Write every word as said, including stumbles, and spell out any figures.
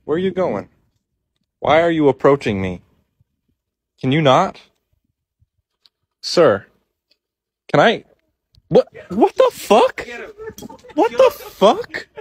Where are you going? Why are you approaching me? Can you not? Sir, can I... What? What the fuck? What the fuck?